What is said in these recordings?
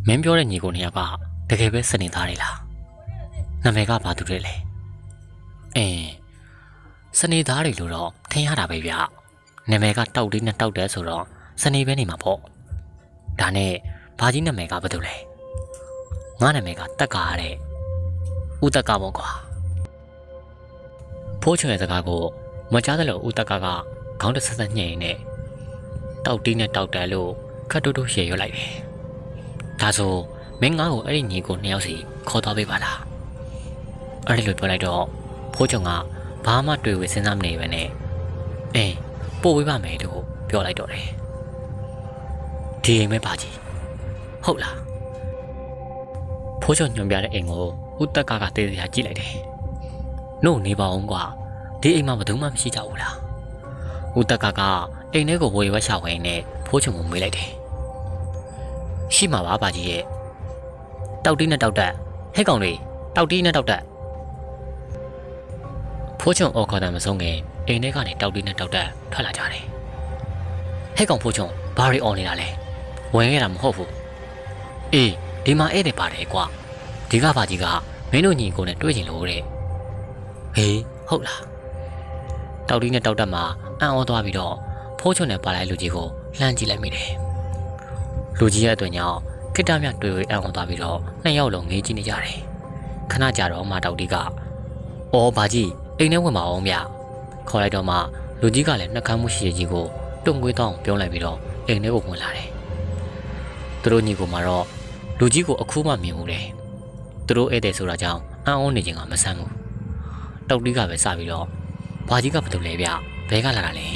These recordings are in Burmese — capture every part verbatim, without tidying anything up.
မင်းပြောတဲ့ညီကိုနှစ်ယောက်ကတကယ်ပဲစနေသားတွေလားနာမည်ကဘာသူတွေလဲအင်းစနေသားတွေလို့တော့ထင်ရတာပဲဗျနာမည်ကတောက်လေးနဲ့တောက်တယ်ဆိုတော့စနေပဲနေမှာပေါ့ဒါနဲ့ဘာကြီးနာမည်ကဘာတူလဲငါနာမည်ကတက်ကားတဲ့ဦးတက်ကပေါ့ကွာဖိုးချွန်ရဲ့စကားကိုမကြားသလိုဦးတက်ကကခေါင်းတစ်ဆက်ဆက်ညှိနေတောက်တီးနဲ့တောက်တယ်လို့ခတ်တူတူရှေ့ရွတ်လိုက်တယ်ဒါဆိုမင်းငါ့ကိုအဲ့ဒီညီကိုနှစ်ယောက်စီခေါ်သွားပေးပါလားအဲ့ဒီလိုပြောလိုက်တော့ဖိုးချွန်ကဘာမှတွေ့ဝေစဉ်းစားမနေပဲနဲ့အေးပို့ပေးပါမယ်လို့ပြောလိုက်တော့တယ်ဒီအိမ်မဲပါကြီးဟုတ်လားဖိုးချွန်ညွှန်ပြတဲ့အိမ်ကိုဦးတက်ကကတေးသေးချာကြည့်လိုက်တယ်နို့နေပါအောင်ကွာဒီအိမ်မှာဘယ်သူမှမရှိကြဘူးလားဦးတက်ကကအိမ်ထဲကိုဝေဝက်ရှာဝင်နဲ့ဖိုးချွန်ကိုမေးလိုက်တယ်ရှိမှာပါပါကြီးရဲ့တောက်တီးနဲ့တောက်တက်ဟဲ့ကောင်တွေတောက်တီးနဲ့တောက်တက်ဖိုးချွန်အော်ခေါ်တယ်မဆုံးခင်အိမ်ထဲကနေတောက်တီးနဲ့တောက်တက်ထွက်လာကြတယ်ဟဲ့ကောင်ဖိုးချွန်ဘာတွေအော်နေတာလဲဝင်ခဲ့တာမဟုတ်ဘူးအေးဒီမှာဧည့်သည်ပါတယ်ကွာဒီကပါကြီးကမင်းတို့ညီကိုနဲ့တွေ့ချင်လို့တဲ့ဟေးဟုတ်လားတောက်တီးနဲ့တောက်တက်မှာအံ့ဩသွားပြီးတော့ဖိုးချွန်နဲ့ပါလိုက်လူကြီးကိုလှမ်းကြည့်လိုက်မိတယ်လူကြီးရဲ့အတွက်ညောင်းခိတ္တမြတွေ့ဝေအံ့ဩသွားပြီးတော့နှစ်ယောက်လုံးငေးကြည့်နေကြတယ်ခဏကြာတော့မှတောက်တီးကအော်ဘာကြီးအိမ်ထဲဝင်ပါအောင်ဗျခေါ်လိုက်တော့မှလူကြီးကလည်းနှကမ်းမှုရှိကြီးကိုတုံငွေတောင်းပြောလိုက်ပြီးတော့အိမ်ထဲကိုဝင်လာတယ်သူတို့ညီကိုမှတော့လူကြီးကိုအခုမှမြင်မှုတယ်သူတို့ဧည့်သည်ဆိုတာကြောင့်အံ့ဩနေခြင်းကမဆန်းဘူးတောက်တီးကပဲစပြီးတော့ဘာကြီးကဘာလုပ်လဲဗျဘဲကလာတာလဲ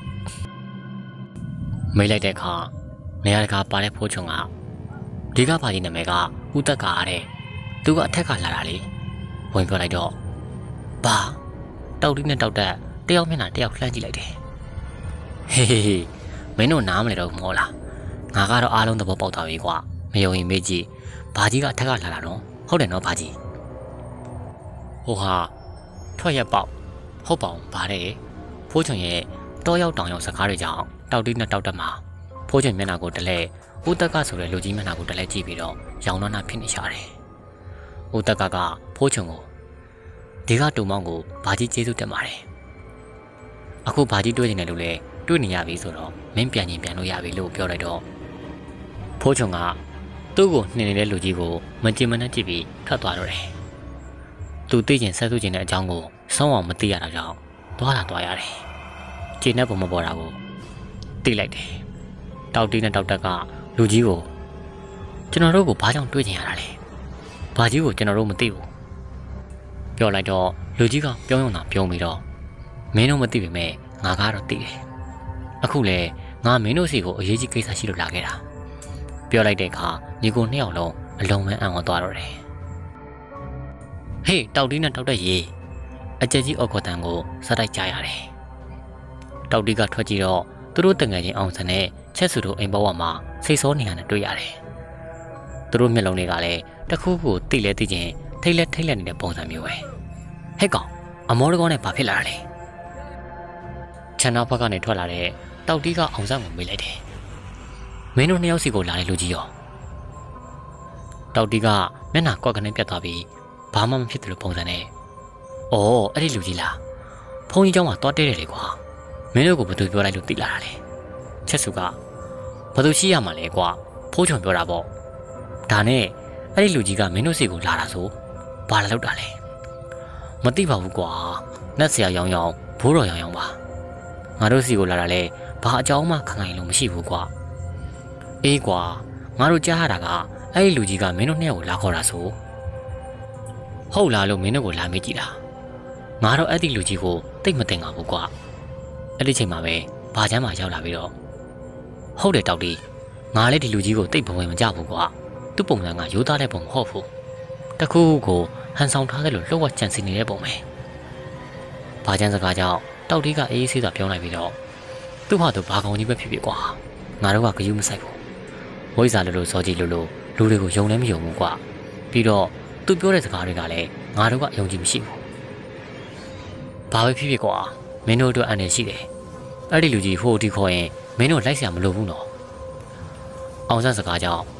မေးလိုက်တဲ့အခါနေရာတကာပါတဲ့ဖိုးချွန်ကဒီကဘာကြီးနာမည်ကဦးတက်ကာတဲ့သူကအထက်ကလာတာလေဝင်ပြောလိုက်တော့ဘာတောက်တီးနဲ့တောက်တက်တယောက်မျက်နှာတယောက်လှမ်းကြည့်လိုက်တယ်ဟေးဟေးမင်းတို့နားမလဲတော့မောလားငါကတော့အားလုံးသဘောပေါက်သွားပြီကွာမယုံရင်မေးကြည့်ဘာကြီးကအထက်ကလာတာနော်ဟုတ်တယ်နော်ဘာကြီးဟိုဟာထွက်ရက်ပေါက်ဟုတ်ပါအောင်ဗါတဲ့ဖိုးချွန်ရဲ့တောရောက်တောင်ရောက်စကားတွေကြောင့်တောက်တီးနဲ့တောက်တက်မှာဖိုးချွန်မျက်နှာကိုတလဲဦးတက်ကဆိုတဲ့လူကြီးမျက်နှာကိုတလဲကြည့်ပြီးတော့ရောင်တော့နှဖြစ်နေရှာတယ်ဦးတက်ကကဖိုးချွန်ကိုဒီကတူမောင်းကိုဘာကြီးကျေးဇူးတက်ပါတယ်အခုဘာကြီးတွေ့နေတယ်လို့လဲတွေ့နေရပြီဆိုတော့မင်းပြန်ရင်ပြန်လို့ရပြီလို့ပြောလိုက်တော့ဖိုးချွန်ကသူ့ကိုနှင်နေတဲ့လူကြီးကိုမကြင်မနှက်ကြည့်ပြီးထွက်သွားတော့တယ်သူသိကျင်ဆက်စုကျင်တဲ့အကြောင်းကိုစောင်းအောင်မသိရတာကြောင့်သွားလာသွားရတယ်ခြေနဲ့ပုံမပေါ်တာကိုသိလိုက်တယ်တောက်တီးနဲ့တောက်တက်ကလူကြီးကိုကျွန်တော်တို့ကိုဘာကြောင့်တွေ့ကျင်ရတာလဲဘာကြီးကိုကျွန်တော်တို့မသိဘူးပြောလိုက်တော့လူကြီးကပြောရုံသာပြောပြီးတော့မင်းတို့မသိပေမဲ့ငါကတော့သိတယ်အခုလေငါမင်းတို့စီကိုအရေးကြီးကိစ္စရှိလို့လာခဲ့တာပြောလိုက်တဲ့အခါညီကိုနှစ်ယောက်လုံးအလုံးမဲအံ့ဩသွားတော့တယ်ဟေးတောက်တီးနဲ့တောက်တက်ရေအကြက်ကြီးအော်ခေါ်တန်ကိုစတိုက်ကြရတယ်တောက်တီးကထွက်ကြည့်တော့သူတို့တငယ်ချင်းအောင်စံနဲ့ချက်စုတို့အိမ်ဘဝမှာစိတ်ဆိုးနေရတဲ့တွေ့ရတယ်သူတို့မျက်လုံးတွေကလည်းတခုခုတိလဲတိချင်းထိတ်လက်ထိတ်လက်နေတဲ့ပုံစံမျိုးပဲဟဲ့ကောင်အမောတကောနဲ့ဘာဖြစ်လာတာလဲချန်နာဘက်ကနေထွက်လာတဲ့တောက်တီးကအောင်စံကိုမေးလိုက်တယ်မင်းတို့နှစ်ယောက်စီကိုလာတဲ့လူကြီးရောတောက်တီးကမျက်နှာကွက်ကနေပြတ်သွားပြီးဘာမှမဖြစ်တယ်လို့ပုံစံနဲ့အော်အဲ့ဒီလူကြီးလားဖုန်းကြီးเจ้าမှာတွားတဲတယ်လေကွာမင်းတို့ကိုဘယ်သူပြောလိုက်လို့သိလာတာလဲချက်စုကဘယ်သူရှိရမှာလဲကွာဖိုးချွန်ပြောတာပေါ့ဒါနဲ့အဲ့ဒီလူကြီးကမင်းတို့စီကိုလာတာဆိုဘာလာလောက်တာလဲမသိပါဘူးကွာနတ်ဆရာရောင်ရောင်ဘိုးတော်ရောင်ရောင်ပါငါတို့စီကိုလာတာလဲဘာအကြောင်းမှခံနိုင်လို့မရှိဘူးကွာအေးကွာငါတို့ကြားရတာကအဲ့ဒီလူကြီးကမင်းတို့နှစ်ယောက်ကိုလာခေါ်တာဆိုဟုတ်လားလို့မင်းတို့ကိုလာမေးကြည့်တာငါတော့အဲ့ဒီလူကြီးကိုတိတ်မတင်ပါဘူးကွာအဲ့ဒီချိန်မှာပဲဘာချမ်းမှရောက်လာပြီးတော့ဟုတ်တယ်တောက်တီးငါလည်းဒီလူကြီးကိုတိတ်ဘဝင်မကြဘူးကွာသူ့ပုံစံကရိုးသားတဲ့ပုံမဟုတ်ဘူးတခုခုကိုဟန်ဆောင်ထားတယ်လို့လှုပ်ဝက်ကြံစီနေတဲ့ပုံပဲဘာချမ်းစကားကြောင့်တောက်တီးကအေးအေးဆေးစွာပြောလိုက်ပြီးတော့သူ့ဟာသူဘာကောင်ကြီးပဲဖြစ်ဖြစ်ကွာငါတို့ကဂယုမဆိုင်ဘူးဝိဇ္ဇာလိုလိုစောကြီးလိုလိုလူတွေကိုယုံလည်းမယုံဘူးကွာပြီးတော့သူပြောတဲ့စကားတွေကလည်းငါတို့ကယုံကြည်မရှိဘူးဘာပဲဖြစ်ဖြစ်ကွာမင်းတို့အတွက်အန်ရရှိတယ်အဲ့ဒီလူကြီးဟိုတီခေါ်ရင်မင်းတို့လိုက်ဆရာမလိုဘူးနော်အောင်ဆန်းစကားကြောင့်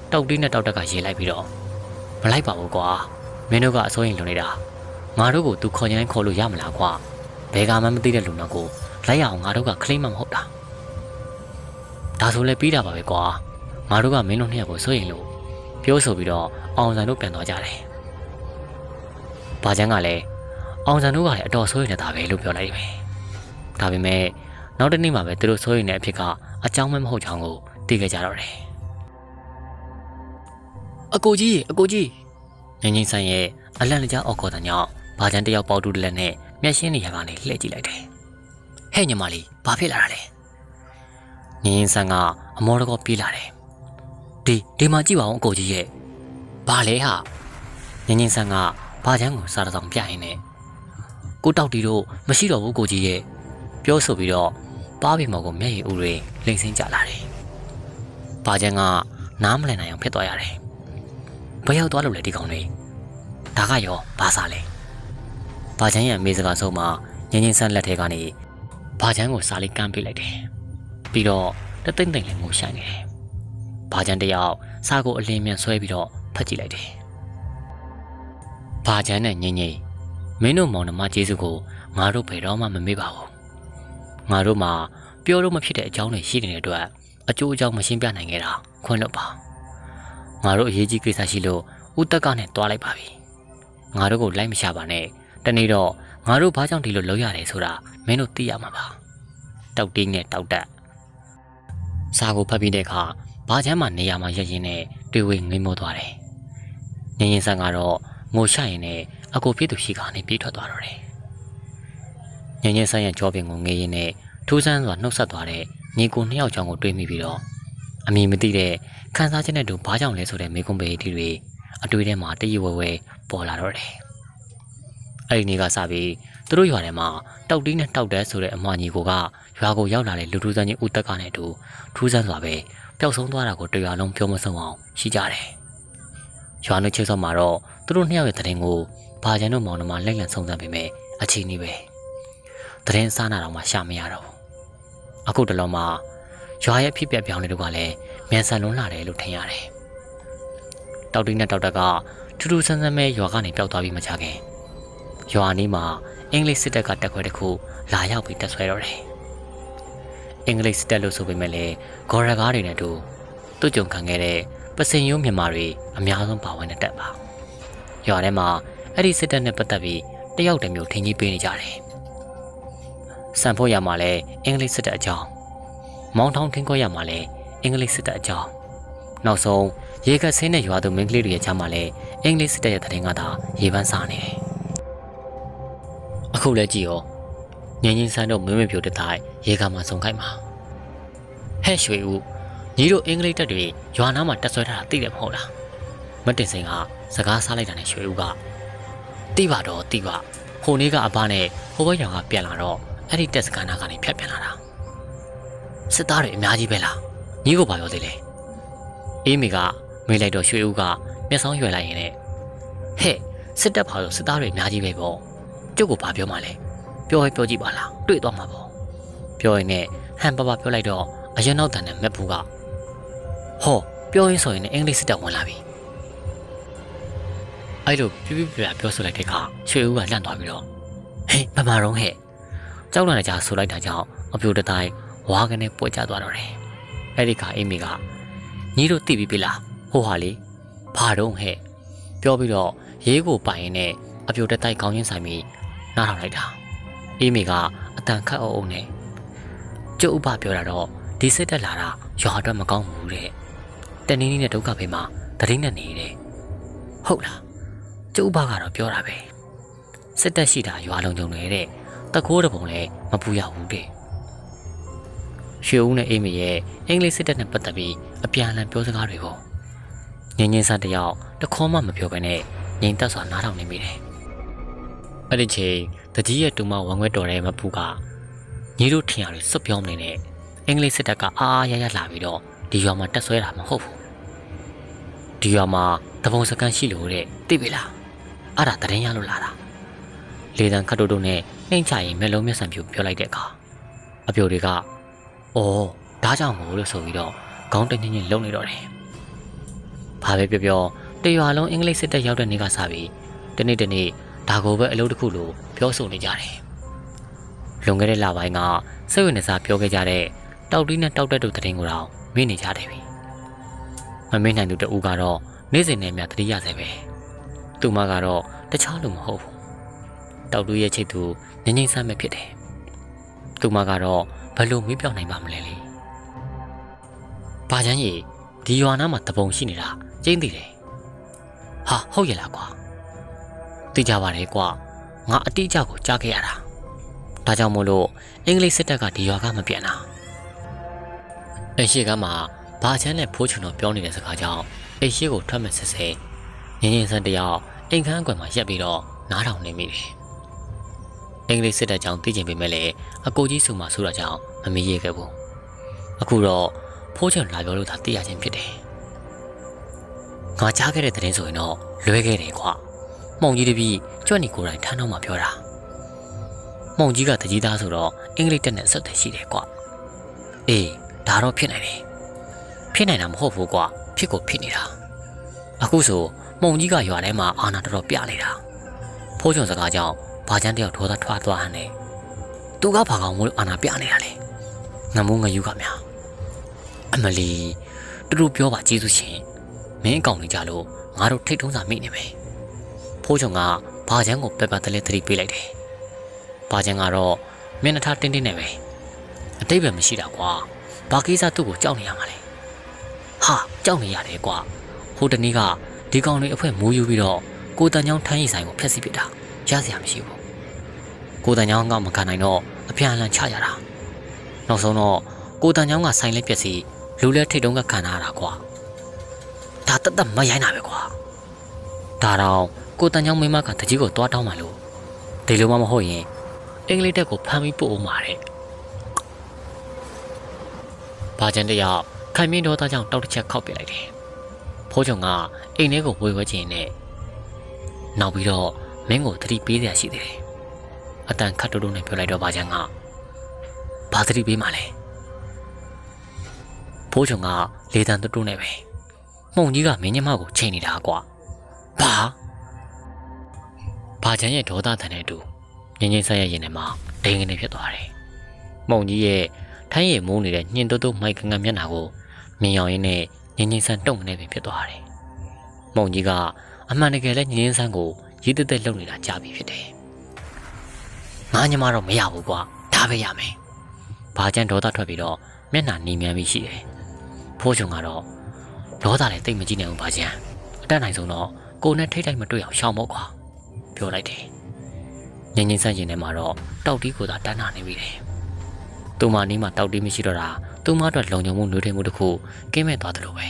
တောက်တီးနဲ့တောက်တက်ကရေလိုက်ပြီးတော့မလိုက်ပါဘူးကွာမင်းတို့ကအစိုးရင်လွန်နေတာငါတို့ကိုသူခေါ်ရင်ခေါ်လို့ရမလားကွာဘယ်ကမှမသိတဲ့လူနောက်ကိုလိုက်ရအောင်ငါတို့ကခလိမ့်မှမဟုတ်တာဒါဆိုလည်းပြီးတာပါပဲကွာငါတို့ကမင်းတို့နှစ်ယောက်ကိုစိုးရင်လို့ပြောဆိုပြီးတော့အောင်ဆန်တို့ပြန်သွားကြတယ်ဘာချမ်းကလည်းအောင်ဆန်တို့ကလည်းအတော်စိုးရင်နေတာပဲလို့ပြောလိုက်တယ်ဒါပေမဲ့နောက်တစ်နေ့မှပဲသူတို့စိုးရင်တဲ့အဖြစ်ကအကြောင်းမဲမဟုတ်ချောင်းကိုသိခဲ့ကြတော့တယ်အကိုကြီးအကိုကြီးငင်းငင်းဆန်းရဲ့အလန့်တကြားအော်ခေါ်တဲ့ညောင်းဘာချမ်းတယောက်ပေါတူတလက်နဲ့မျက်ရှင်းနေရကနေလှည့်ကြည့်လိုက်တယ်ဟဲ့ညီမလေးဘာဖြစ်လာတာလဲငင်းငင်းဆန်းကအမောတကောပြေးလာတယ်ဒီဒီမှာကြည့်ပါဦးအကိုကြီးရဲ့ဘာလဲဟာငင်းငင်းဆန်းကဘာချမ်းကိုစားတောင်ပြရင်နဲ့ကိုတောက်တီတို့မရှိတော့ဘူးကိုကြီးရဲ့ပြောဆိုပြီးတော့ပါးပင်မော်ကိုမျက်ရည်ဦးတွေလိမ့်စင်းကြလာတယ်ဘာချမ်းကနားမလည်နိုင်အောင်ဖြစ်သွားရတယ်ဘယ်ရောက်သွားလို့လဲဒီကောင်လေးဒါကရောဘာစားလဲဘာချမ်းရဲ့အမေစကားဆုံးမှာငင်းငင်းဆန်းလက်ထဲကနေဘာချမ်းကိုစားလေးကမ်းပေးလိုက်တယ်ပြီးတော့တသိမ့်သိမ့်လေးငိုရှိုင်းနေတယ်ဘာချမ်းတယောက်စားကိုအလင်းမြန်ဆွဲပြီးတော့ဖတ်ကြည့်လိုက်တယ်ဘာချမ်းနဲ့ငင်းငင်းမင်းတို့မောင်နှမကျေးဇူးကိုငါတို့ဘယ်တော့မှမမေ့ပါဘူးငါတို့မှာပြောလို့မဖြစ်တဲ့အကြောင်းတွေရှိနေတဲ့အတွက်အကျိုးအကြောင်းမရှင်းပြနိုင်ခဲ့တာခွင့်လွှတ်ပါငါတို့အရေးကြီးကိစ္စရှိလို့ဦးတက်ကနဲ့တွားလိုက်ပါပြီငါတို့ကိုလိုက်မရှာပါနဲ့တနေ့တော့ငါတို့ဘာကြောင့်ဒီလိုလုပ်ရတယ်ဆိုတာမင်းတို့သိရမှာပါတောက်တင်းနဲ့တောက်တက်စာကိုဖတ်ပြီးတဲ့အခါဘာချမ်းမှနေရာမှာရက်ရင်းနဲ့တွေ့ဝေငိမ့်မောသွားတယ်ငင်းရင်ဆန်းကတော့ငိုရှိုက်ရင်နဲ့အကိုဖြစ်သူရှိကနေပြေးထွက်သွားတော့တယ်ငင်းရင်ဆန်းရဲ့ကြောပင်ကိုငေးရင်းနဲ့ထူးဆန်းစွာနှုတ်ဆက်သွားတဲ့ညီကိုနှစ်ယောက်ချောင်းကိုတွေးမိပြီးတော့အမည်မသိတဲ့ခန်းစားချက်နဲ့တူဘာကြောင့်လဲဆိုတဲ့မေကွန်ပေတီတွေအတွေ့ထဲမှာတရွယ်ဝဲပေါ်လာတော့တယ်အဲ့ဒီနေ့ကစပြီးသူတို့ရွာထဲမှာတောက်တီးနဲ့တောက်တဲဆိုတဲ့အမွှာညီကိုကရွာကိုရောက်လာတဲ့လူထူးဆန်းကြီးဦးတက်ကနဲ့တူထူးဆန်းစွာပဲပျောက်ဆုံးသွားတာကိုတရားလုံးပြောမဆုံးအောင်ရှိကြတယ်ရွာနှုတ်ချေဆော့မှာတော့သူတို့နှစ်ယောက်ရဲ့တရင်ကိုဘာချန်တို့မောင်နှမလက်လံဆုံးစမ်းပေမဲ့အချင်းကြီးပဲတရင်စားနာတော့မှရှာမရတော့အခုတလုံးမှာရွာရဲ့ဖြစ်ပျက်ပြောင်းတွေတို့ကလည်းမြန်ဆန်လွန်းလာတယ်လို့ထင်ရတယ်တောက်တီးနဲ့တောက်တက်ကထူးထူးဆန်းဆန်းပဲရွာကနေပျောက်သွားပြီးမချခင်ရွာနီးမှာအင်္ဂလိပ်စစ်တပ်ကတက်ခွဲတစ်ခုလာရောက်ပြီးတက်ဆွဲတော့တယ်အင်္ဂလိပ်စစ်တပ်လို့ဆိုပေမဲ့လည်းဂေါ်ရကားတွေနဲ့တူသူ့ကြုံခံခဲ့တဲ့ပစင်ယုံမြန်မာတွေအများဆုံးပါဝင်တဲ့တပ်ပါရွာထဲမှာအဲ့ဒီစစ်တပ်နဲ့ပတ်သက်ပြီးတယောက်တည်းမျိုးထင်ကြီးပေးနေကြတယ်စံဖို့ရမှာလဲအင်္ဂလိပ်စစ်တပ်အကြောင်းမောင်းထောင်းခင်းခွဲရမှာလဲအင်္ဂလိပ်စစ်တပ်အကြောင်းနောက်ဆုံးရေကဆင်းတဲ့ရွာသူမင်းကလေးတွေရဲ့ချမ်းမှာလဲအင်္ဂလိပ်စစ်တပ်ရဲ့တရင်ကသာရေပန်းစားနေတယ်အခုလဲကြည့်ရောငင်းငင်းဆန်းတို့မင်းမပြိုတတိုင်းရေကမှဆုံခိုက်မှာဟဲ့ရွှေဦးညီတို့အင်္ဂလိပ်တပ်တွေရွာနားမှာတက်ဆွဲထားတာသိတယ်မဟုတ်လားမတင်စင်ကစကားစားလိုက်တာနဲ့ရွှေဦးကတိပါတော့တိပါဟိုနေ့ကအဘနဲ့ဟိုဘက်ရောင်ကပြန်လာတော့အဲ့ဒီတက်စကန်နာကနေဖြတ်ပြန်လာတာစစ်သားတွေအများကြီးပဲလားညီကိုဘာပြောသေးလဲအေးမေကမေးလိုက်တော့ရွှေဦးကမျက်စောင်းရွယ်လိုက်ရင်လည်းဟဲ့စစ်တပ်ပါဆိုစစ်သားတွေအများကြီးပဲပေါ့ကျုပ်ကိုဘာပြောမှလဲပြောရင်ပြောကြည့်ပါလားတွေ့သွားမှာပေါ့ပြောရင်နဲ့ဟန်ပပပြောလိုက်တော့အရင်နောက်တန်တဲ့မက်ဘူးကဟောပြောရင်းဆိုရင်လည်းအင်္ဂလိပ်စစ်တပ်ဝင်လာပြီအဲ့လိုပြပြပြပြောဆိုလိုက်တဲ့အခါရွှေဦးကလန့်သွားပြီးတော့ဟေးမမရုံးဟဲ့ကြောက်လာကြဆိုလိုက်တာကြောင့်အပြိုတတိုင်းဝါကနေပွက်ကျသွားတော့တယ်အဲ့ဒီခါအိမေကညီတို့သိပြီပြီလားဟိုဟာလေဘာတော့ဟဲ့ပြောပြီးတော့ရေးကိုပိုင်ရင်နဲ့အပြိုတတိုင်းခေါင်းချင်းဆိုင်ပြီးနားထောင်လိုက်တာအိမေကအတန်ခတ်အုံအုံနဲ့ကျုပ်ဥပပြောတာတော့ဒီစစ်တက်လာတာရွာအတွက်မကောင်းဘူးတဲ့တနင်းနီးနဲ့ဒုက္ခဖေးမှာတရင်းနဲ့နေတယ်ဟုတ်လားကျုပ်ဥပကတော့ပြောတာပဲစစ်တက်ရှိတာရွာလုံးကြုံနေတဲ့တကိုးတပုံလည်းမပူရဘူးတဲ့ရွှေဦးနဲ့အိမေရဲ့အင်္ဂလိပ်စစ်တပ်နဲ့ပတ်သက်ပြီးအပြန်အလှန်ပြောစကားတွေကိုငင်းငင်းဆန်းတယောက်တခေါမှမပြောဘဲနဲ့ငြိမ်သက်စွာနားထောင်နေမိတယ်အဲ့ဒီချိန်တကြီးရဲ့တူမဝံခွဲတော်တဲ့မပူကညီတို့ထင်ရတယ်စွတ်ပြောင်းနေတဲ့အင်္ဂလိပ်စစ်တပ်ကအားအားရရလာပြီးတော့ဒီရွာမှာတက်ဆွဲတာမဟုတ်ဘူးဒီရွာမှာတပုံစကန်ရှိလို့တဲ့သိပြီလားအဲ့ဒါတရင်ရလို့လာတာလေတံခတ်တို့တို့နဲ့နှိမ့်ချရင်မျက်လုံးမျက်စံပြူပြောလိုက်တဲ့အခါအပြိုတွေကအော်ဒါကြောင့်မို့လို့ဆိုပြီးတော့ခေါင်းတင်းတင်းလုံနေတော့တယ်ဘာပဲပြောပြောတရွာလုံးအင်္ဂလိပ်စစ်တပ်ရောက်တဲ့နေ့ကစပြီးတနေ့တနေ့ဒါကိုပဲအလုပ်တစ်ခုလိုပြောဆိုနေကြတယ်လွန်ခဲ့တဲ့လပိုင်းကစိတ်ဝင်စားပြောခဲ့ကြတဲ့တောက်တီးနဲ့တောက်တက်တို့တရင်ကိုတော့မေ့နေကြတယ်ပြီမမေ့နိုင်သူတဦးကတော့နေ့စဉ်နဲ့များတတိယဆဲပဲသူမကတော့တခြားလူမဟုတ်ဘူးတောက်တူရဲ့ချိတ်သူငငိမ့်ဆမ်းမဲ့ဖြစ်တယ်သူမကတော့ဘယ်လိုမေ့ပြောင်းနိုင်ပါမလဲလေဘာချမ်းကြီးဒီရွာနားမှာတပုံရှိနေတာကျင်းသိတယ်ဟာဟုတ်ရဲ့လားကွာသိကြပါတယ်ကွာငါအတိအကျကိုကြားခဲ့ရတာဒါကြောင့်မို့လို့အင်္ဂလိပ်စစ်တပ်ကဒီရွာကမပြန်တာအရှိကမှဘာချမ်းနဲ့ဖိုးချွန်တို့ပြောနေတဲ့စကားကြောင့်အိရှိကိုထွက်မဲ့ဆက်ဆဲငင်းငင်းစံတယောက်အိမ်ခန်းအကွယ်မှာရက်ပြီးတော့နားထောင်နေမိတယ်အင်္ဂလိပ်စစ်တပ်ကြောင့်သိကျင်ပေမဲ့လည်းအကိုကြီးစုမှာဆိုတာကြောင့်မမေ့ရခဲ့ဘူးအခုတော့ဖိုးချွန်လာပြောလို့သာသိရခြင်းဖြစ်တယ်ငါကြားခဲ့တဲ့သတင်းဆိုရင်တော့လွဲခဲ့တယ်ကွာမှုံကြီးတပည့်ကြွက်နေကိုယ်တိုင်ထမ်းတော့မှပြောတာမှုံကြီးကတကြီးသားဆိုတော့အင်္ဂလိပ်တက်နဲ့ဆက်တယ်ရှိတယ်ကွာအေးဒါတော့ဖြစ်နိုင်တယ်ဖြစ်နိုင်တာမဟုတ်ဘူးကွာဖြစ်ကိုဖြစ်နေတာအခုဆိုမှုံကြီးကရွာထဲမှာအာနာတော်တော်ပြနေတာဖိုးချွန်စကားကြောင့်ဘာချမ်းတယောက်ဒေါသထွားသွားဟန်နဲ့သူကဘာကောင်မို့အာနာပြနေတာလဲငမိုးငယူကများအမလီတူတူပြောပါကျေးဇူးရှင်မင်းအကောင်နေကြလို့ငါတို့ထိတ်ထုံးစာမိနေမယ်ဖိုးချွန်ကဘာချမ်းကိုပက်ပတလဲသတိပေးလိုက်တယ်ဘာချမ်းကတော့မျက်နှာထားတင်းတင်းနဲ့ပဲအတိတ်ပဲမရှိတာကွာဘာကိစ္စသူ့ကိုကြောက်နေရမှာလဲဟာကြောက်နေရတယ်ကွာဟိုတနေ့ကဒီကောင်တွေအဖွဲမိုးယူပြီးတော့ကိုတန်ချောင်းထမ်းရည်ဆိုင်ကိုဖျက်ဆီးပစ်တာရစရာမရှိဘူးကိုတန်ချောင်းကမခံနိုင်တော့အပြန်အလှန်ချရတာနောက်ဆုံးတော့ကိုတန်ချောင်းကဆိုင်လက်ပျက်စီးလူလဲထိတ်တုံးကခံထားရတာကွာဒါတတ်တတ်မရိုင်းတာပဲကွာဒါတော့ကိုတန်ချောင်းမိမကတကြီးကိုတွားတောင်းမှလို့ဒီလိုမှမဟုတ်ရင်အင်္ဂလိပ်တက်ကိုဖမ်းပြီးပို့အောင်ပါတဲ့ဘာချန်တယောက်ခိုင်မင်းတော်သားကြောင့်တောက်တစ်ချက်ခောက်ပြလိုက်တယ်ဖိုးချွန်ကအိမ်ထဲကိုဝေဝဲခြင်းနဲ့နောက်ပြီးတော့မင်းကိုသတိပေးရရှိသေးတယ်အတန်ခတ်တိုးတိုးနဲ့ပြောလိုက်တော့ဘာချန်ကဘာသတိပေးမှလဲဖိုးချွန်ကလေတံတိုးတိုးနဲ့ပဲမှုံကြီးကမင်းညမကိုချိန်နေတာကွာဘာဘာချန်ရဲ့ဒေါသတန်တဲ့အတူငင်းငင်းဆက်ရရင်ထဲမှာဒိန်ကနေဖြစ်သွားတယ်မှုံကြီးရဲ့ထိုင်းရည်မိုးနေတဲ့ညှင်တိုးတိုးမိုက်ကငတ်မျက်နှာကိုမြင်ရောင်ရင်းနဲ့ငင်းငင်းဆန်းတုံနေပြီဖြစ်သွားတယ်မှုံကြီးကအမှန်တကယ်လဲငင်းငင်းဆန်းကိုရည်တက်တက်လှုပ်နေတာကြားပြီဖြစ်တယ်ငါညမတော့မရဘူးကွာဒါပဲရမယ်ဘာချန်ဒေါသထွက်ပြီးတော့မျက်နှာနီမြန်းပြီးရှိတယ်ဖိုးချွန်ကတော့ဒေါသလည်းတိတ်မကြည့်နိုင်ဘူးဘာချန်အတက်နိုင်ဆုံးတော့ကိုနဲ့ထိတ်တိုက်မတွေ့အောင်ရှောင်ဖို့ကွာပြောလိုက်တယ်ငင်းငင်းဆန်းရင်ထဲမှာတော့တောက်တီးကိုသာတန်းနာနေပြီတယ်သူမနီးမှာတောက်တီးမရှိတော့တာသူမအတွက်လုံခြုံမှုနှွေးထွေးမှုတစ်ခုကင်းမဲ့သွားတယ်လို့ပဲ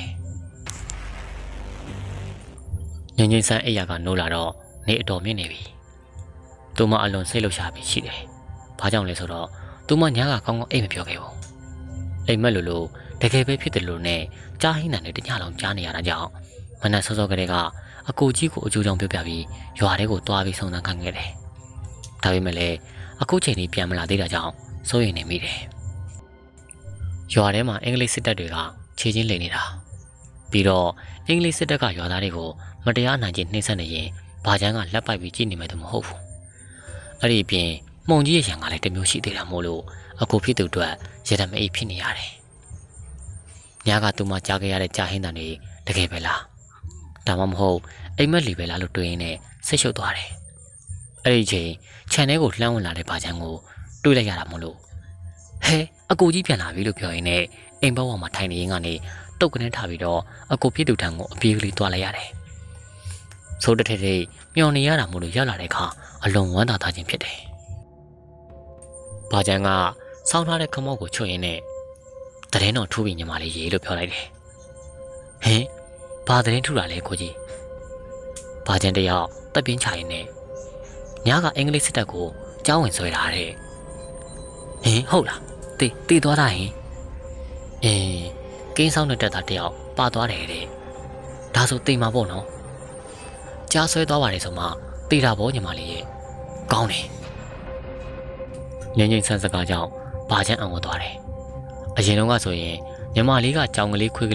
ငင်းငင်းဆန်းအိယာကနိုးလာတော့နေအတော်မြင့်နေပြီသူမအလွန်စိတ်လှုပ်ရှားပြီးရှိတယ်ဘာကြောင့်လဲဆိုတော့သူမညာကကောင်းကောင်းအိတ်မပြောခဲ့ဘူးအိမ်မက်လို့လို့တကယ်ပဲဖြစ်တယ်လို့နဲ့ကြားဟင်းတန်နဲ့တညလုံးကြားနေရတာကြောင့်မနက်စောစောကလေးကအကိုကြီးကိုအကျိုးကြောင့်ပြောပြပြီးရွာထဲကိုတွားပြီးဆုံစမ်းခံခဲ့တယ်ဒါပေမဲ့လည်းအခုချိန်ကြီးပြန်မလာသေးတာကြောင့်စိုးရိမ်နေမိတယ်ရွာထဲမှာအင်္ဂလိပ်စစ်တပ်တွေကခြေချင်းလိမ်နေတာပြီးတော့အင်္ဂလိပ်စစ်တပ်ကရွာသားတွေကိုမတရားနိုင်ခြင်းနှိမ့်ဆက်နေရင်ဘာချန်ကလက်ပိုက်ပြီးကြည့်နေမယ်တော့မဟုတ်ဘူးအဲ့ဒီအပြင်မှုံကြီးရဲ့ရံကလည်းတမျိုးရှိသေးတာမို့လို့အခုဖြစ်သူအတွက်ရတမအိပ်ဖြစ်နေရတယ်ညကသူမှကြားခဲ့ရတဲ့ကြားဟင်းတန်တွေတကယ်ပဲလားဒါမှမဟုတ်အိမ်မက်လီပဲလားလို့တွေးရင်းနဲ့စိတ်ရှုပ်သွားတယ်အဲ့ဒီချိန်ခြံထဲကိုလှမ်းဝင်လာတဲ့ဘာချန်ကိုတွေးလိုက်ရတာမို့လို့ဟဲအကူကြီးပြန်လာပြီလို့ပြောရင်းနဲ့အိမ်ဘဝမှာထိုင်နေရင်းကနေတုတ်ကနေထားပြီးတော့အကူဖြစ်သူထံကိုအပြေးကလေးတွားလိုက်ရတယ်ဆိုးတဲ့ထဲထဲမျောနေရတာမို့လို့ရောက်လာတဲ့အခါအလွန်ဝမ်းသာသားခြင်းဖြစ်တယ်ဘာချန်ကစောင်းထားတဲ့ခမောက်ကိုချွတ်ရင်းနဲ့တရင်တော်ထူးပြီးညီမလေးရေလို့ပြောလိုက်တယ်ဟင်ဘာတရင်ထူတာလဲကိုကြီးဘာချန်တယောက်တပ်ပြင်းချရင်းနဲ့ညကအင်္ဂလိပ်စစ်တပ်ကိုကြောင်းဝင်ဆွဲထားတဲ့ဟင်ဟုတ်လားတေးတေးသွားတာဟင်အင်းကင်းဆောင်တဲ့တက်သားတယောက်ပါသွားတယ်တဲ့ဒါဆိုတေးမှာပေါ့နော်ကြားဆွဲသွားပါတယ်ဆိုမှတေးတာပေါ့ညီမလေးရဲ့ကောင်းတယ်ငင်းငင်းဆန်းစကားကြောင့်ဘာချန်အောင်သွားတယ်အရင်တော့ကဆိုရင်ညီမလေးကကြောင်ကလေးခွေးကလေး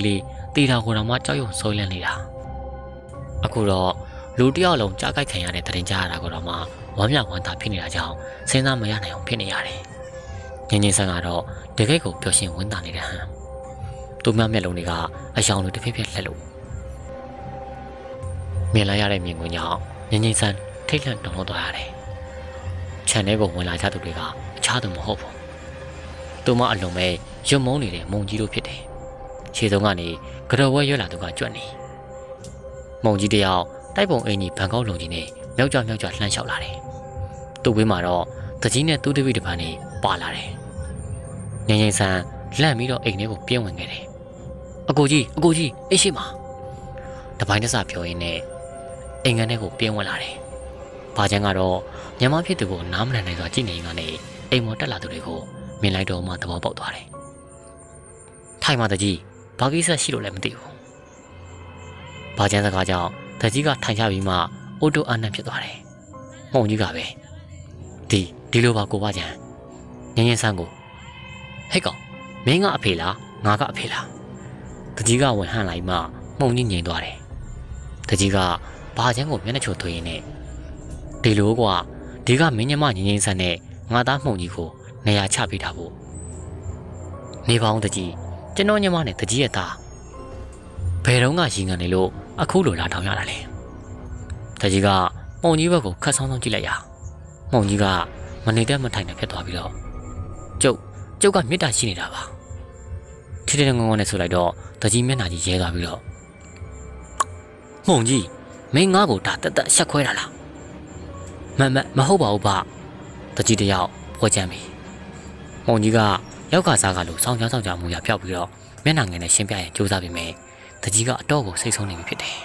တီတာကိုတော့မှကြောက်ရွံ့စိုးလန့်နေတာအခုတော့လူတယောက်လုံးကြားကြိုက်ခံရတဲ့တရင်ကြားရတာကိုတော့မှဝမ်းမြောက်ဝမ်းသာဖြစ်နေတာကြောင့်စဉ်းစားမရနိုင်အောင်ဖြစ်နေရတယ်ငင်းငင်းဆန်းကတော့တကယ့်ကိုပျော်ရွှင်ဝမ်းသာနေတဲ့ဟန်သူ့မျက်လုံးတွေကအယောင်တွေတစ်ဖက်ဖက်လှက်လို့မြင်လိုက်ရတဲ့မြင်ကွင်းကြောင့်ငင်းငင်းဆန်းထိတ်လန့်တုန်လှုပ်သွားရတယ်ခြံထဲကိုဝင်လာကြသူတွေကအခြားသူမဟုတ်ဘူးသူမအလုံးမဲ့ရွံ့မုန်းနေတဲ့မုံကြီးတို့ဖြစ်တယ်ခြေစုံကနေကြော်ဝဲရွက်လာသူကကြွက်နေမုံကြီးတယောက်တိုက်ပုံအင်းကြီးဘန်ကောက်လုံကြီးနဲ့မြောက်ကြမြောက်ကြလှမ်းလျှောက်လာတယ်သူ့ဘေးမှာတော့တကြီးနဲ့သူ့တပည့်တစ်ပန်းနေပါလာတယ်ငင်းငင်းဆန်းလန့်ပြီးတော့အိမ်ထဲကိုပြင်းဝင်ခဲ့တယ်အကိုကြီးအကိုကြီးအိတ်ရှိမှာတပိုင်းတစပြောရင်းနဲ့အိမ်ငန်းထဲကိုပြင်းဝင်လာတယ်ဘာချမ်းကတော့ညမဖြစ်သူကိုနားမလည်နိုင်စွာကြည့်နေကနေအိမ်မော်တက်လာသူတွေကိုမြင်လိုက်တော့မှသဘောပေါက်သွားတယ်ထိုင်မတကြီးဘာကိစ္စရှိလို့လည်းမသိဘူးဘာချမ်းစကားကြောင့်တကြီးကထိုင်ချပြီးမှအိုတိုအနံ့ဖြစ်သွားတယ်မှုံကြီးကပဲဒီဒီလိုပါကိုဘာချမ်းငင်းငင်းဆန်းကိုဟဲ့ကောင်မင်းကအဖေလားငါကအဖေလားတကြီးကဝင်ဟန်လိုက်မှမှုံကြီးငြိမ်သွားတယ်တကြီးကဘာချမ်းကိုမျက်နှာချိုသွေးရင်းနဲ့ဒီလိုကွာဒီကမင်းညမငင်းငင်းဆန်းနဲ့ငါသားမှုံကြီးကိုနေရာချပေးထားဖို့နေပါအောင်တကြီးကျွန်တော်ညမနဲ့တကြီးရဲ့သားဘယ်တော့ကရင်ကန်နေလို့အခုလိုလာထောင်ရတာလဲတကြီးကမှုံကြီးဘက်ကိုခတ်ဆောင်းဆောင်းကြည့်လိုက်ရမှုံကြီးကမနေတတ်မထိုင်နဲ့ဖြစ်သွားပြီးတော့ကျုပ်ကျုပ်ကမေတ္တာရှိနေတာပါထိတဲ့ငုံငုံနဲ့ဆိုလိုက်တော့တကြီးမျက်နှာကြီးရဲသွားပြီးတော့မှုံကြီးမင်းငါ့ကိုဒါတက်တက်ရှက်ခွဲတာလားမမမဟုတ်ပါဘူးဗျတကြီးတယောက်ပွဲချမ်းပြီမှုံကြီးကယောက်ကစားကလို့စောင်းချောင်းစောင်းချောင်းမူရဖျောက်ပြီးတော့မျက်နှာငယ်နဲ့ရှင်းပြရင်ကြိုးစားပြီးမယ်တကြီးကအတော့ကိုစိတ်ဆုံးနေပြီဖြစ်တယ်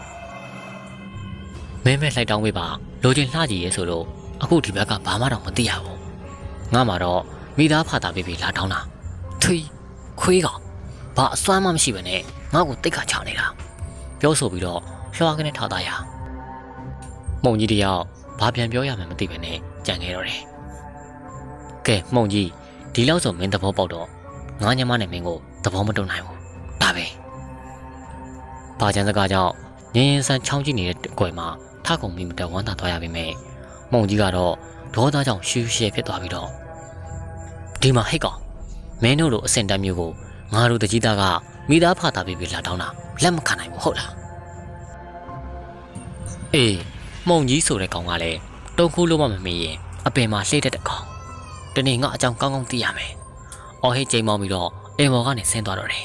မင်းမဲလိုက်တောင်းပေးပါလိုချင်လှကြည့်ရဲဆိုတော့အခုဒီဘက်ကဘာမှတော့မသိရဘူးငါမှတော့မိသားဖတာပေးပြီးလာတောင်းတာထွေးခွေးကောင်ဘာအစွမ်းမှမရှိဘဲနဲ့ငါ့ကိုတိတ်ခါချနေတာပြောဆိုပြီးတော့လွှာကနေထားသားရမှုံကြီးတယောက်ဘာပြန်ပြောရမှန်းမသိဘဲနဲ့ကြံခဲ့တော့တယ်ကဲမှုံကြီးဒီလောက်ဆိုမင်းသဘောပေါက်တော့ငါညမနဲ့မင်းကိုသဘောမတုံနိုင်ဘူးဒါပဲဘာချမ်းစကားကြောင့်ငင်းရင်ဆန်းချောင်းကြည့်နေတဲ့ကွယ်မှာထခုံမိမတက်ဝမ်းသာသွားရပြီမဲ့မှုံကြီးကတော့ဒေါသကြောင့်ရှူးရှဲဖြစ်သွားပြီးတော့ဒီမှာဟိတ်ကောင်မင်းတို့လိုအစင်တမ်းမျိုးကိုငါတို့တကြီးသားကမိသားဖတာပေးပြီးလာတောင်းတာလက်မခံနိုင်ဘူးဟုတ်လားအေးမှုံကြီးဆိုတဲ့ကောင်ကလည်းတုံးခိုးလို့မှမမေ့ရင်အပင်မှာလှိမ့်တတ်တဲ့ကောင်တနေ့ငါအကြောင်းကောင်းကောင်းသိရမယ်အော်ဟိတ်ချိန်မောင်းပြီးတော့အိမ်မော်ကနေဆင်းသွားတော့တယ်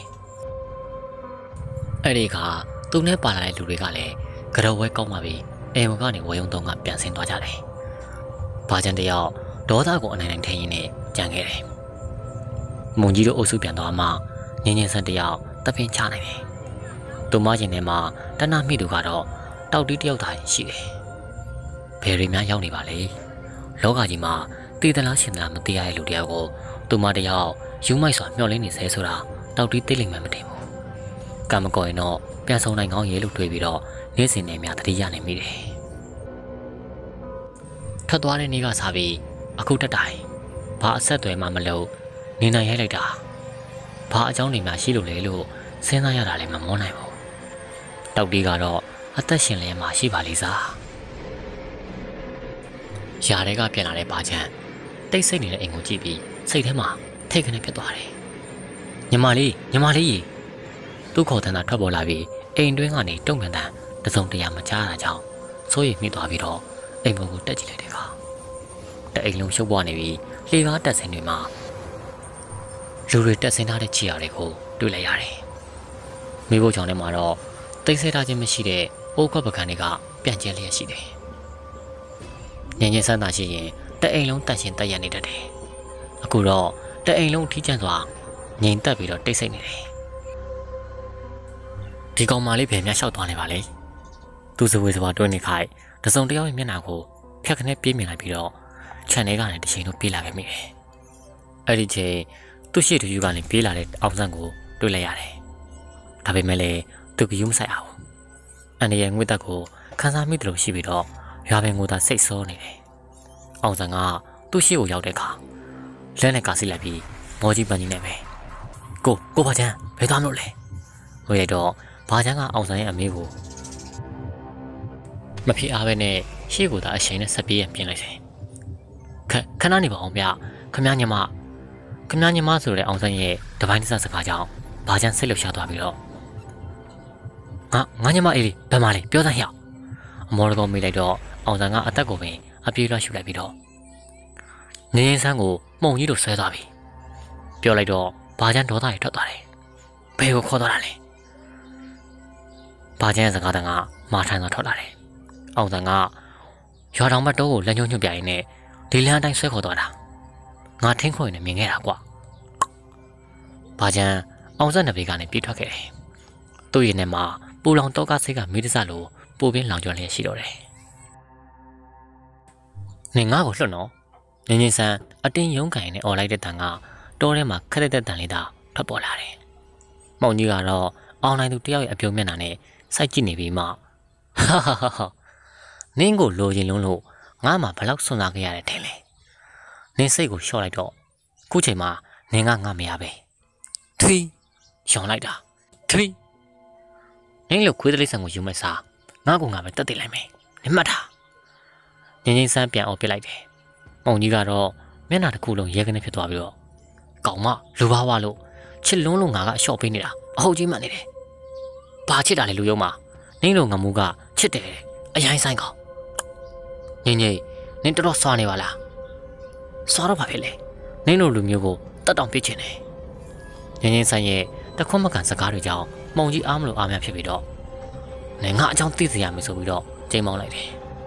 အဲ့ဒီကသူနဲ့ပါလာတဲ့လူတွေကလည်းကြော်ဝဲကောင်းပါပြီအိမ်မော်ကနေဝေယုံတုံးကပြန်ဆင်းသွားကြတယ်ဘာချန်တယောက်ဒေါသကိုအနိုင်နိုင်ထိန်ရင်းနဲ့ကြံခဲ့တယ်မုံကြီးတို့အုပ်စုပြန်သွားမှငင်းငင်းဆန်းတယောက်တပင်းချနိုင်တယ်သူမချင်းထဲမှာတနမိသူကတော့တောက်တီးတယောက်သာရှိတယ်ဘယ်ရီများရောက်နေပါလဲလောကကြီးမှာတည်တလားရှင်တလားမသိရတဲ့လူတယောက်ကိုသူမတယောက်ယူမိုက်စွာမျှော်လင့်နေစေဆိုတာတောက်တီးသိလိမ့်မှမထင်ဘူးကံမကောရင်တော့ပြန်ဆောင်နိုင်ကောင်းရဲ့လို့တွေးပြီးတော့နေ့စဉ်နဲ့များတတိယနေမိတယ်ထွက်သွားတဲ့နေ့ကစားပြီးအခုတက်တိုင်ဘာအဆက်အသွယ်မှမလုပ်နေနိုင်ရိုက်လိုက်တာဘာအကြောင်းတွေမှရှိလို့လဲလို့စဉ်းစားရတာလည်းမမောနိုင်ဘူးတောက်တီးကတော့အသက်ရှင်လဲမှရှိပါလိမ့်စားຢာတွေကပြန်လာတဲ့ဘာချမ်းတိတ်ဆိတ်နေတဲ့အိမ်ကိုကြည့်ပြီးစိတ်ထဲမှာထိတ်ခနဲ့ဖြစ်သွားတယ်ညီမလေးညီမလေးကြီးသူ့ခေါ်တန်းသာထွက်ပေါ်လာပြီးအိမ်တွင်းကနေတုံ့ပြန်တန်းတစုံတရာမကြားတာကြောင့်စိုးရိမ်မိသွားပြီးတော့အိမ်ပေါ်ကိုတက်ကြည့်လိုက်တဲ့အခါတအိမ်လုံးရှုပ်ပွားနေပြီးလေကားတက်ဆင်းတွေမှာလူတွေတက်ဆင်းထားတဲ့ခြေရာတွေကိုတွေ့လိုက်ရတယ်မိဖို့ချောင်းထဲမှာတော့တိတ်ဆိတ်ထားခြင်းမရှိတဲ့အိုးခွက်ပကံတွေကပြန်ကျဲလျက်ရှိတယ်ညင်ညင်ဆန်းသာရှိရင်တအိမ်လုံးတက်ရှင်တက်ရနေတတ်တယ်အခုတော့တအိမ်လုံးထိကျန်စွာငြိမ်သက်ပြီးတော့တိတ်ဆိတ်နေတယ်ဒီကောင်မလေးဘယ်များလျှောက်သွားနေပါလဲသူစဝေးစပါတွင်းနေခိုက်တစုံတယောက်ရဲ့မျက်နှာကိုဖြတ်ခနဲ့ပြေးမြင်လိုက်ပြီးတော့ခြံထဲကနေတချိန်လုံးပြေးလာခဲ့မိတယ်အဲ့ဒီချိန်သူ့ရှေ့တူယူကနေပြေးလာတဲ့အောင်ဆန်းကိုတွေ့လိုက်ရတယ်ဒါပေမဲ့လည်းသူကယူမဆိုင်အောင်အန်ဒီရဲ့ငွေတက်ကိုခန်းစားမိတယ်လို့ရှိပြီးတော့ရွာပင်ကိုသာစိတ်ဆိုးနေတယ်အောင်ဆန်းကသူ့ရှေ့ကိုရောက်တဲ့အခါလက်နဲ့ကာစီလိုက်ပြီးမော်ကြီးပန်းကြီးနဲ့ပဲကိုကိုပါချမ်းဘယ်သွားမလို့လဲဝေးလိုက်တော့ဘာချမ်းကအောင်ဆန်းရဲ့အမေကိုမဖြစ်အားပဲနဲ့ရှေ့ကိုသာအချိန်နဲ့ဆက်ပြေးရပြင်လိုက်တယ်ခခဏနေပါအောင်ဗျခမညမခမညမဆိုတဲ့အောင်ဆန်းရဲ့တပိုင်းတစစကားကြောင့်ဘာချမ်းစိတ်လှုပ်ရှားသွားပြီးတော့ငါငါညမအေးလေးဘယ်မှာလဲပြောစမ်းရအမော်တော်မေးလိုက်တော့အောင်ဆန်းကအသက်ကိုပင်အပြေးလွှတ်ရှူလိုက်ပြီးတော့နေရင်ဆန်းကိုမှုံကြီးတို့ဆွဲသွားပြီပြောလိုက်တော့ဘာချမ်းဒေါသတွေထွက်သွားတယ်ဘယ်ကိုခေါ်သွားတာလဲဘာချမ်းရဲ့စကားတန်ကမာထန်သွားထွက်လာတယ်အောင်ဆန်းကရွာတော်ဘက်တော့ကိုလက်ညှိုးညွှန်ပြရင်းနဲ့ဒီလမ်းအတိုင်းဆွဲခေါ်သွားတာငါထင်းခွင်နဲ့မြင်ခဲ့တာကွာဘာချမ်းအောင်ဆန်းနဘေးကနေပြေးထွက်ခဲ့တယ်သူ့ရင်ထဲမှာပူလောင်တော့ကစိတ်ကမိတစလိုပူပင်းလောင်ကျွမ်းလျက်ရှိတော့တယ်နေငါ့ကိုလွတ်နော်ငင်းငင်းဆန်းအတင်းရုံးကန်နဲ့អော်လိုက်တဲ့တန်ကတောထဲမှာခက်တဲ့တန်လေးသာထွက်ပေါ်လာတယ်မောင်ကြီးကတော့အောင်နိုင်သူတယောက်ရဲ့အပြုံးမျက်နှာနဲ့စိုက်ကြည့်နေပြီးမှဟာဟာဟာနင်းကိုလိုချင်လုံးလို့ငါမှဘလောက်စွန့်စားခဲ့ရတယ်ထင်လဲနင်းစိတ်ကိုလျှော့လိုက်တော့ခုချိန်မှာနင်းကငါမရပဲထွီးရှောင်လိုက်တာထွီးနင်းလို့ခွေးတလိဆန်ကိုယူမဲ့စားငါကငါပဲတက်တည်လိုက်မယ်နင်းမှတ်တာငင်းငင်းဆန်းပြန်អော်ပစ်လိုက်တယ်မောင်ကြီးကတော့မျက်နှာတစ်ခုလုံးရဲကနေဖြစ်သွားပြီးတော့ကောင်မလူဘာဝလို့ချစ်လုံးလုံးငါကအလျှော့ပေးနေတာအဟုတ်ကြီးမှတ်နေတယ်ဘာချစ်တာလဲလူယုံမနင်းတို့ငမူကချစ်တယ်အရင်ဆိုင်ကောင်ငင်းငင်းနင်းတော်တော်စွာနေပါလားစွာတော့ဘာဖြစ်လဲနင်းတို့လူမျိုးကိုတတ်တောင်ပြစ်ချင်တယ်ငင်းငင်းဆိုင်ရဲ့တခွန်းမကန်စကားတွေကြောင့်မောင်ကြီးအားမလို့အားများဖြစ်ပြီးတော့နင်ငါအကြောင်းသိစေရမယ်ဆိုပြီးတော့ချိန်မောင်းလိုက်တယ်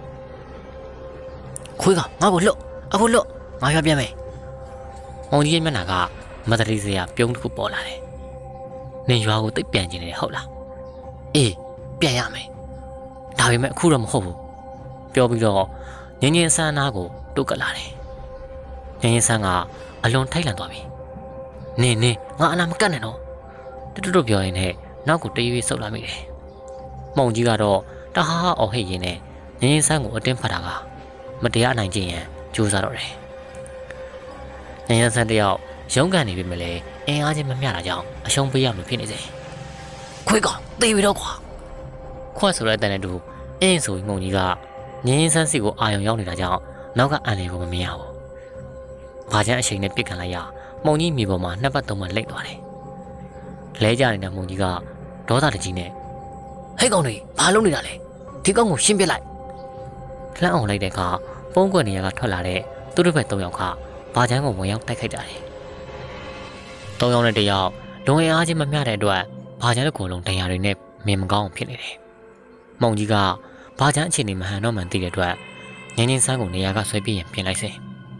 ခွေးကငါ့ကိုလွတ်အခုလွတ်ငါရွာပြန်မယ်မောင်ကြီးရဲ့မျက်နှာကမတရီစရာပြုံးတစ်ခုပေါ်လာတယ်နင်ရွာကိုတိတ်ပြန်ကျင်နေတယ်ဟုတ်လားအေးပြန်ရမယ်ဒါပေမဲ့အခုတော့မဟုတ်ဘူးပြောပြီးတော့ငင်းငင်းဆန်းနာကိုတုတ်ကလာတယ်ငင်းငင်းဆန်းကအလွန်ထိုက်လန့်သွားပြီနင်နင်ငါအနာမကတ်နဲ့တော့တွတ်တွတ်ပြောရင်နဲ့နောက်ကိုတရွေ့ဆုပ်လာမိတယ်မောင်ကြီးကတော့တဟားဟာအော်ဟိတ်ရင်းနဲ့ငင်းငင်းဆန်းကိုအတင်းဖတ်တာကမတရားနိုင်ခြင်းရန်ကြိုးစားတော့တယ်ငင်းငင်းဆန်းတယောက်ရုံးကန်နေပြီမလဲအင်အားချင်းမမျှတာကြောင့်အရှုံးပေးရမလို့ဖြစ်နေစေခွေးကောင်တေးပြီတော့ကွာခွတ်ဆိုတဲ့အတန်နဲ့တူအင်းဆိုပြီးမုံကြီးကငင်းငင်းဆန်းစီကိုအာယုံရောက်နေတာကြောင့်နောက်ကအန်လီကိုမမြင်ရဘူးဘာချမ်းအချိန်နဲ့ပြစ်ခံလိုက်ရမုံကြီးမြေပေါ်မှာနှစ်ပတ်သုံးပတ်လိမ့်သွားတယ်လဲကြနေတဲ့မုံကြီးကဒေါသတကြီးနဲ့ဟဲ့ကောင်တွေဘာလုပ်နေတာလဲဒီကောင်ကိုရှင်းပြလိုက်လှမ်းအောင်လိုက်တဲ့အခါပုံးကွက်နေရကထွက်လာတဲ့သူတို့ဘက်သုံးယောက်ကဘာချမ်းကိုဝင်ရောက်တိုက်ခိုက်ကြတယ်သုံးယောက်နဲ့တယောက်လုံရင်အားချင်းမမျှတဲ့အတွက်ဘာချမ်းတစ်ခုလုံးတရားတွေနဲ့မင်မကောင်းဖြစ်နေတယ်မုံကြီးကဘာချမ်းအခြေအနေမဟန်တော့မှန်သိတဲ့အတွက်ငင်းငင်းဆန်းကိုနေရာကဆွဲပြရင်ပြင်လိုက်စေ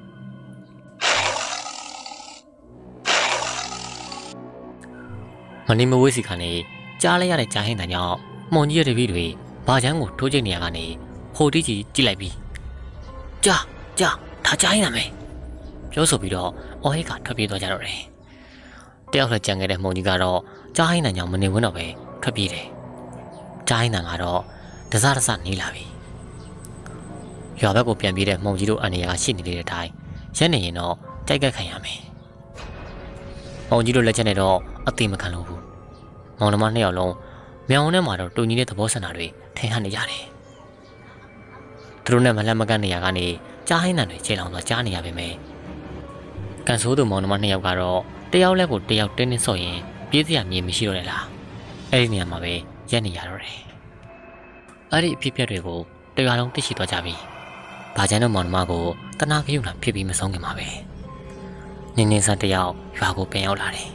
မနေမဝေးစီကနေကြားလိုက်ရတဲ့ကြားဟင်းတန်ကြောင့်မုံကြီးရဲ့တပည့်တွေဘာချမ်းကိုထိုးချိတ်နေရကနေဟိုတိကြီးကြည့်လိုက်ပြီးကြားကြားဒါကြားဟင်းနာမယ်ပြောဆိုပြီးတော့အော်ဟိတ်ကထွက်ပြေးသွားကြတော့တယ်တယောက်လည်းကြံခဲ့တဲ့မုံကြီးကတော့ကြားဟင်းတန်ကြောင့်မနေဝန်းတော့ပဲထွက်ပြေးတယ်ကြားဟင်းတန်ကတော့တစားတစားနေလာပြီရွာဘက်ကိုပြန်ပြေးတဲ့မုံကြီးတို့အနေနဲ့ရှိနေတဲ့အတိုင်းရက်နေရင်တော့ကြိုက်ကက်ခံရမယ်မုံကြီးတို့လက်ချက်နဲ့တော့အသေးမခံလို့ဘူးမောင်နှမနှစ်ယောက်လုံးမြောင်ထဲမှာတော့တူညီတဲ့သဘောဆန္ဒတွေထင်ဟပ်နေကြတယ်သူတို့နဲ့မလက်မကန့်နေရကနေကြားဟင်းတန်တွေခြေလောင်သွားကြားနေရပါမယ်ကန်ဆိုးသူမောင်နှမနှစ်ယောက်ကတော့တယောက်လက်ကိုတယောက်တင်းတင်းဆော့ရင်ပြေးစရာမြေမရှိတော့တယ်လားအဲ့ဒီနေရာမှာပဲရက်နေရတော့တယ်အဲ့ဒီအဖြစ်အပျက်တွေကိုတရွာလုံးသိရှိသွားကြပြီဘာချမ်းတို့မောင်နှမကိုတနာခရုဏာဖြစ်ပြီးမဆုံးခင်မှာပဲနင်းနင်းဆန်းတယောက်ရွာကိုပြန်ရောက်လာတယ်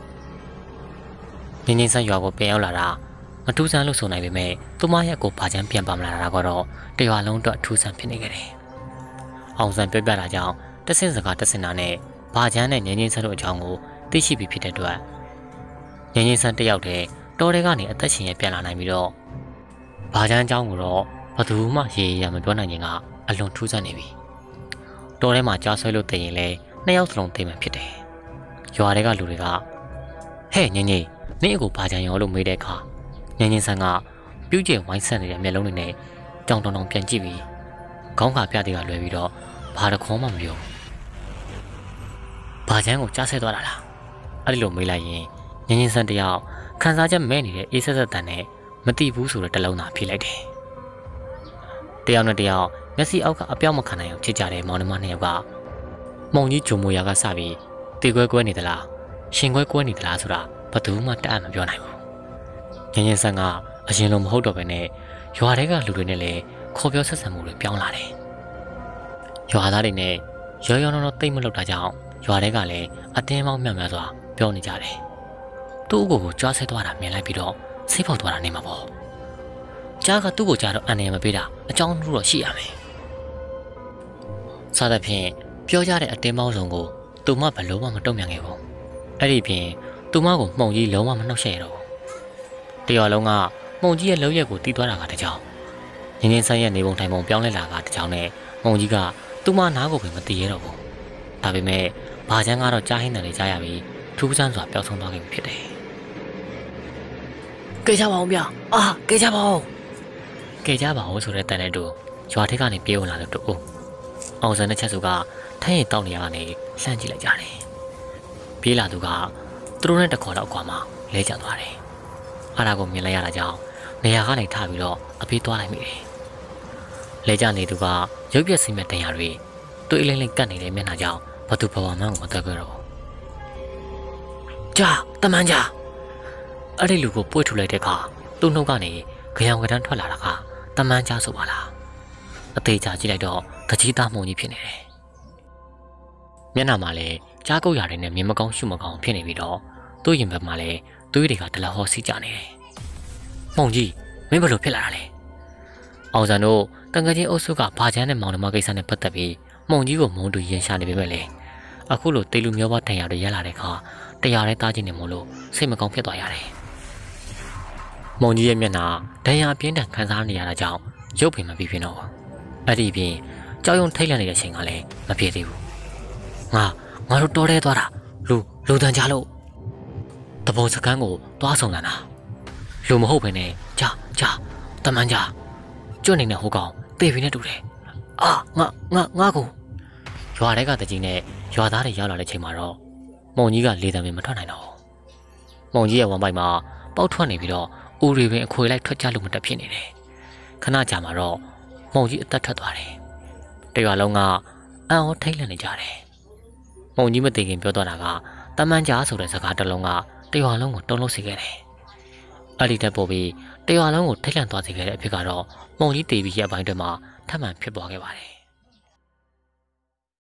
နင်းနင်းဆန်းရွာကိုပြန်ရောက်လာတာမထူးဆန်းလို့ဆိုနိုင်ပေမဲ့သူမရဲ့ကိုဘာချမ်းပြန်ပါမလာတာကတော့တရွာလုံးအတွက်ထူးဆန်းဖြစ်နေကြတယ်အောင်ဆန်းပြောပြတာကြောင့်တဆင့်စကားတဆင့်နာနဲ့ဘာချမ်းနဲ့ငင်းငင်းဆန်းတို့အကြောင်းကိုသိရှိပြီးဖြစ်တဲ့အတွက်ငင်းငင်းဆန်းတယောက်တည်းတောထဲကနေအသက်ရှင်ရပြန်လာနိုင်ပြီးတော့ဘာချမ်းအကြောင်းကိုတော့ဘယ်သူမှရေရမပြောနိုင်ခြင်းကအလွန်ထူးဆန်းနေပြီတောထဲမှာကြားဆွဲလို့တည်ရင်လဲနှစ်ယောက်စလုံးသိမှဖြစ်တယ်ရွာတွေကလူတွေကဟဲ့ငင်းငင်းနင့်အကိုဘာချမ်းရောလို့မေးတဲ့အခါငင်းငင်းဆန်းကပြုတ်ကျဲဝိုင်းဆန်နေတဲ့မျက်လုံးတွေနဲ့ကြောင်တောင်တောင်ပြန်ကြည့်ပြီးခေါင်းခါပြတဲ့ကလွယ်ပြီးတော့ဘာတခေါမှမပြောဘာချမ်းကိုကြားဆဲသွားတာလားအဲ့ဒီလိုမေးလိုက်ရင်ငင်းငင်းဆန်းတယောက်ခံစားချက်မဲ့နေတဲ့အေးဆက်ဆက်တန်နဲ့မတိဘူးဆိုတဲ့တလုံးသာဖြေလိုက်တယ်တယောက်နဲ့တယောက်မျက်စိအောက်ကအပြောင်းမခံနိုင်အောင်ဖြစ်ကြတဲ့မောင်နှမနှစ်ယောက်ကမုံကြီးဂျုံမိုရာကစပြီးတေကွဲကွဲနေသလားရှင်ကွဲကွဲနေသလားဆိုတာဘယ်သူမှတတ်အပ်မပြောနိုင်ဘူးညင်ညင်ဆန်းကအရင်လိုမဟုတ်တော့ဘဲနဲ့ရွာထဲကလူတွေနဲ့လည်းခေါ်ပြောဆက်ဆံမှုတွေပြောင်းလာတယ်ရွာသားတွေနဲ့ရောရောနော်နော်တိတ်မလုပ်တာကြောင့်ရွာထဲကလည်းအတင်းပေါင်းမြောက်များစွာပြောနေကြတယ်သူ့အကိုကိုကြွားဆဲသွားတာမြင်လိုက်ပြီးတော့စိတ်ပေါက်သွားတာနေမှာပေါ့ကြားကသူ့ကိုကြားတော့အန်ရမပေးတာအကြောင်းလို့တော့ရှိရမယ်စားတဲ့ဖြင့်ပြောကြတဲ့အတင်းပေါင်းစုံကိုသူမဘလို့မှမတုံ့ပြန်ခဲ့ဘူးအဲ့ဒီပြင်သူမကိုမှုံကြီးလုံးဝမနှောက်ယှက်ရတော့ဘူးတရွာလုံးကမှုံကြီးရဲ့လောက်ရက်ကိုတီးသွားတာကတကြောင်ငင်းငင်းဆန်းရဲ့နေပုံထိုင်ပုံပြောင်းလဲလာကတကြောင်နဲ့မှုံကြီးကသူမနားကိုပဲမတီးရတော့ဘူးဒါပေမဲ့ဘာချမ်းကတော့ကြားဟင်းတယ်လေကြားရပြီးထူးဆန်းစွာပျောက်ဆုံးသွားခဲ့ပြီဖြစ်တယ်။ကြေကြပါဦးဗျာ။အာကြေကြပါဦး။ကြေကြပါဦးဆိုတဲ့တန်တဲ့တူရွာထက်ကနေပြေးဝင်လာလို့တူ။အောင်စံတဲ့ချက်စုကထန်းရည်တောက်နေရကနေလှမ်းကြည့်လိုက်ကြတယ်။ပြေးလာသူကသူတို့နဲ့တခေါ်တော့အကွာမှာလဲကျသွားတယ်။အားဒါကိုမြင်လိုက်ရတာကြောင့်နေရာကနေထပြီးတော့အပြေးသွားလိုက်မိတယ်။လဲကျနေသူကရုပ်ပြက်စီမဲ့တန်ရာတွေတွေးအလိမ့်လိမ့်ကတ်နေတဲ့မျက်နှာကြောင့်ဘသူဘဝမှန်းကိုမသက်ခဲ့တော့။ကြာတမန်ကြာအဲ့ဒီလူကိုပွေ့ထူလိုက်တဲ့အခါသူ့နှုတ်ကနေကြောင်ကတန်းထွက်လာတာကတမန်ကြာဆိုပါလားအသေးချာကြည့်လိုက်တော့တကြီးသားမှုန်ကြီးဖြစ်နေတယ်မျက်နှာမှာလည်းကြားကုတ်ရာတွေနဲ့မြင်မကောင်းရှုမကောင်းဖြစ်နေပြီးတော့သူ့ရင်ဘက်မှာလည်းသွေးတွေကဒလဟောစီးကြနေတယ်မှုန်ကြီးမင်းဘယ်လိုဖြစ်လာတာလဲအောင်စံတို့တန်ငချင်းအုပ်စုကဘာချမ်းနဲ့မောင်နှမကိစ္စနဲ့ပတ်သက်ပြီးမှုန်ကြီးကိုမုံတူရင်ရှာနေပေမဲ့လေအခုလိုတေလူမျိုးဘတန်ရတွေရက်လာတဲ့အခါတရားရဲတားခြင်းနေမို့လို့စိတ်မကောင်းဖြစ်သွားရတယ်။မုံကြီးရဲ့မျက်နှာဒဏ်ရာပြင်းထန်ခံစားနေရတာကြောင့်ရုပ်ပင်မပြီးဖြစ်တော့ဘူး။အဲ့ဒီပြင်ကြောက်ရွံ့ထိတ်လန့်နေတဲ့အချိန်ကလည်းမပြေသေးဘူး။ငါငါတို့တော်ရဲသွားတာလူလူတန်ကြလို့တပုံစကန်းကိုသွားဆောင်လာတာလူမဟုတ်ဘဲနဲ့ကြာကြာတမန်ကြာကျွတ်နေတဲ့ဟိုကောင်တေပီနဲ့တူတယ်။အာငါငါငါကိုရွာထဲကတကြီးနဲ့ရွာသားတွေရောက်လာတဲ့ချိန်မှာတော့မုံကြီးကလေတံပင်မထွက်နိုင်တော့မုံကြီးရဲ့ဝမ်းပိုက်မှာပေါက်ထွက်နေပြီးတော့ဦးရီပင်အခွေလိုက်ထွက်ကြလို့မတက်ဖြစ်နေတယ်ခဏကြာမှာတော့မုံကြီးအသက်ထွက်သွားတယ်တရွာလုံးကအံ့ဩထိတ်လန့်နေကြတယ်မုံကြီးမသိခင်ပြောသွားတာကတမန်ကြားဆိုတဲ့စကားတစ်လုံးကတရွာလုံးကိုတုံးလုံးစေခဲ့တယ်အဲ့ဒီတက်ပေါ်ပြီးတရွာလုံးကိုထိတ်လန့်သွားစေခဲ့တဲ့အဖြစ်ကတော့မုံကြီးတေးပြီးရဲ့အပိုင်းတွေမှာထပ်မံဖြစ်ပေါ်ခဲ့ပါတယ်